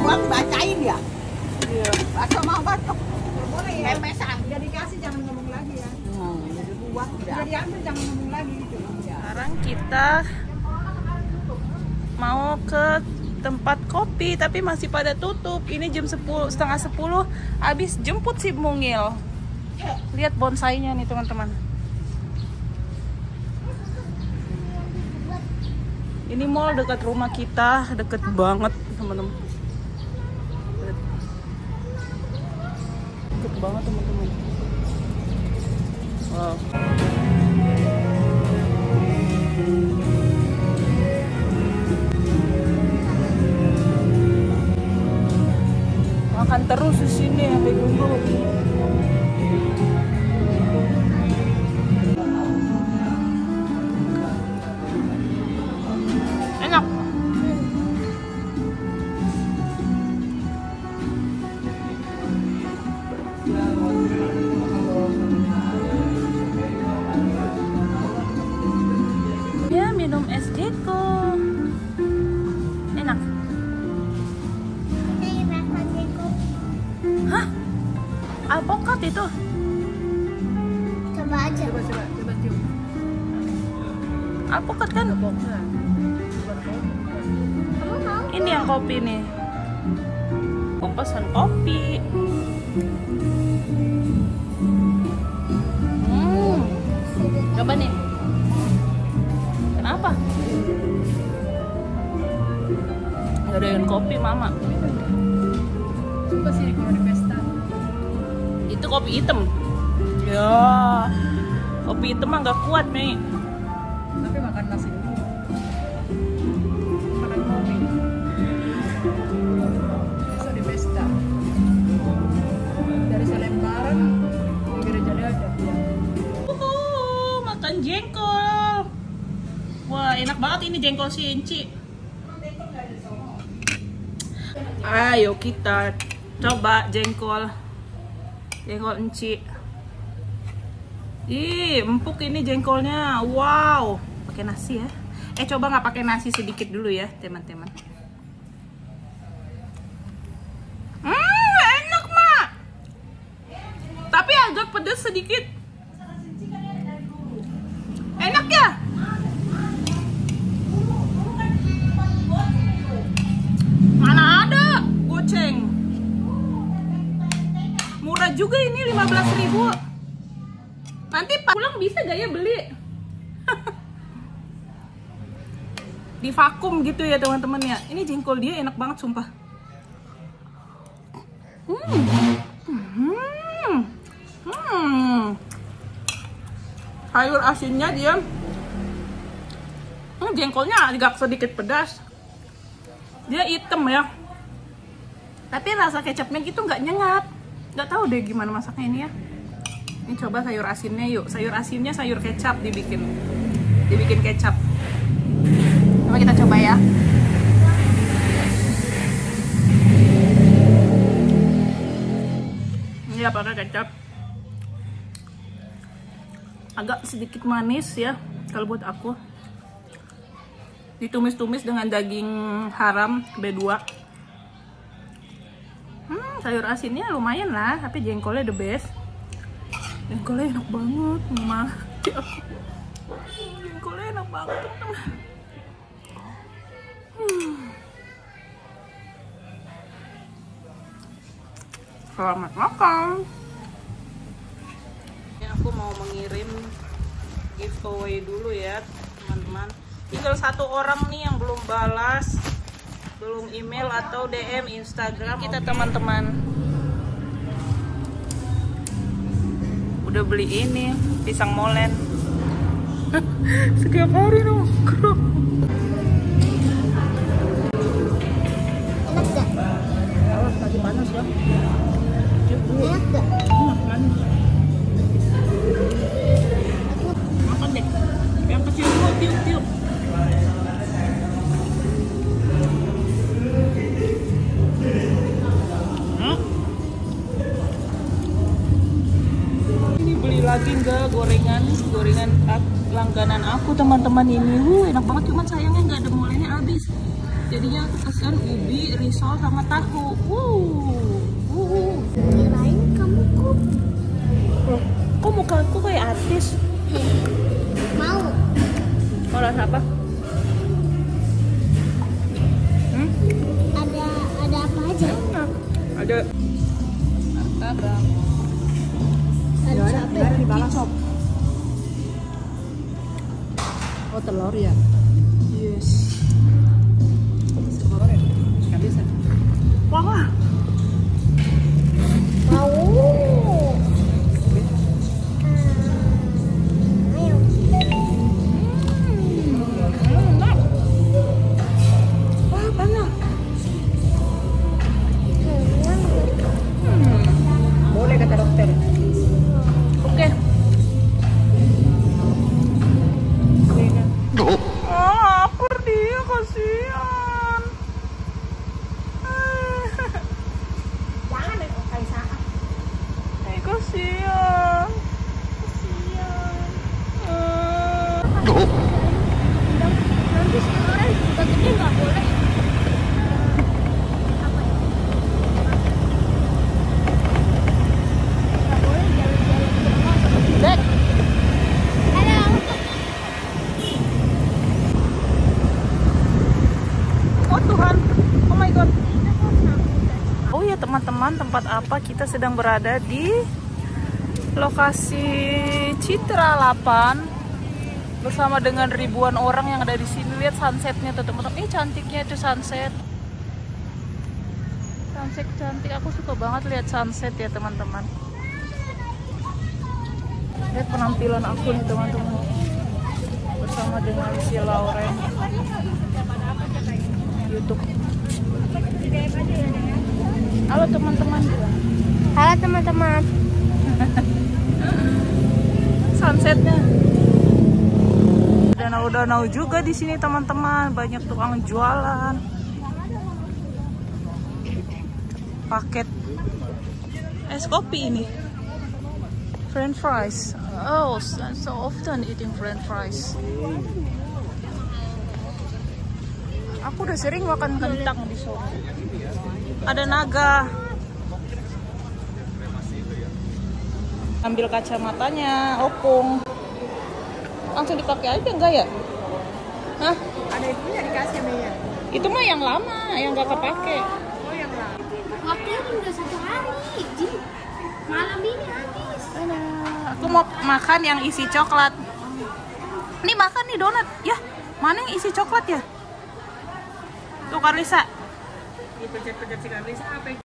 uang bacain ya. Iya. Baca mau baca. Boleh ya. Memesan. Udah dikasih jangan ngomong lagi ya. Jadi buat Udah udah. diambil jangan ngomong lagi gitu. Sekarang kita mau ke tempat kopi tapi masih pada tutup. Ini jam 10, setengah 10 habis jemput si mungil. Lihat bonsainya nih teman-teman. Ini mall dekat rumah kita, deket banget teman-teman. Deket banget teman-teman. Wow. Makan terus di sini sampai gugup. Enak. Ya, minum es Jeko. Enak. Hah? Alpukat itu? Coba aja. Coba cium. Alpukat kan? Kamu mau? Ini yang kopi nih. Aku pesan kopi. Coba nih. Kenapa? Gak ada yang kopi mama. Coba sih kalau di pesta. Itu kopi hitam. Ya, kopi hitam mah gak kuat nih. Tapi makan nasi dulu. Makan kopi. Besok di pesta. Dari selembaran di gereja ada. Makan jengkol. Wah, enak banget ini jengkol si Enci. Ayo kita coba jengkol Enci. Ih, empuk ini jengkolnya. Wow, pakai nasi ya. Coba nggak pakai nasi sedikit dulu ya, teman-teman. Enak mak. Tapi agak pedas sedikit. Enak ya? Mana ada goceng. Murah juga ini 15.000. Nanti pulang bisa gak ya beli? Di vakum gitu ya teman-teman ya. Ini jengkol dia enak banget sumpah. Sayur asinnya dia. Jengkolnya agak sedikit pedas. Dia hitam ya. Tapi rasa kecapnya gitu nggak nyengat. Nggak tahu deh gimana masaknya ini ya. Ini coba sayur asinnya yuk. Sayur asinnya sayur kecap dibikin kecap. Coba kita coba ya. Ini ya pakai kecap. Agak sedikit manis ya kalau buat aku. Ditumis-tumis dengan daging haram B2. Sayur asinnya lumayan lah, tapi jengkolnya the best. Jengkolnya enak banget, mama. Jengkolnya enak banget, teman-teman. Selamat makan. Ya, aku mau mengirim giveaway dulu ya, teman-teman. Tinggal satu orang nih yang belum balas, belum email atau DM Instagram kita teman-teman. Udah beli ini pisang molen. Setiap hari dong. Enak gak? Awas lagi panas ya. Enak gak? Manis. Makan deh. Yang kecil dulu tiup-tiup. Lagi enggak gorengan langganan aku teman-teman ini. Enak banget, cuman sayangnya nggak ada molennya habis. Jadinya aku pesan ubi, risol sama tahu. Kirain kamu kok Loh, kok mukaku kayak artis? mau. Mau rasa apa? Ada apa aja? Ada martabak. Ya ada di bawah sob. Oh telur ya. Yes. Telur ya. Nggak bisa. Wah. Mau. Ayo. Wah, banyak. Boleh kata dokter. Oke. Lapar dia, kasihan. Jangan deh kok kayak saat. Kasihan. Nanti sekarang juga gede nggak boleh. Apa ya? Nggak boleh jalan-jalan ke rumah. Dek. Halo. Oh Tuhan. Oh my god. Oh ya teman-teman, tempat apa? Kita sedang berada di lokasi Citra 8 bersama dengan ribuan orang yang ada di sini. Lihat sunsetnya tuh teman-teman. Cantiknya itu sunset. Sunset cantik. Aku suka banget lihat sunset ya teman-teman. Lihat penampilan aku nih teman-teman. Bersama dengan si Lauren. YouTube. Halo teman-teman. Halo teman-teman. Sunsetnya. Danau-danau juga di sini teman-teman, banyak tukang jualan. Paket es kopi ini. French fries. Oh, so often eating French fries. Aku udah sering makan kentang di Solo. Ada naga. Ambil kacamatanya, opung. Langsung dipakai aja enggak ya? Hah? Ada itunya dikasih Mia. Itu mah yang lama, yang gak kepake. Oh yang lah. Waktunya udah 1 hari. Ji. Malam ini habis. Aku mau makan yang isi coklat. Nih makan nih donat. Ya, mana yang isi coklat ya? Tuh Karlisa. Dipencet-pencet si Karlisa apa?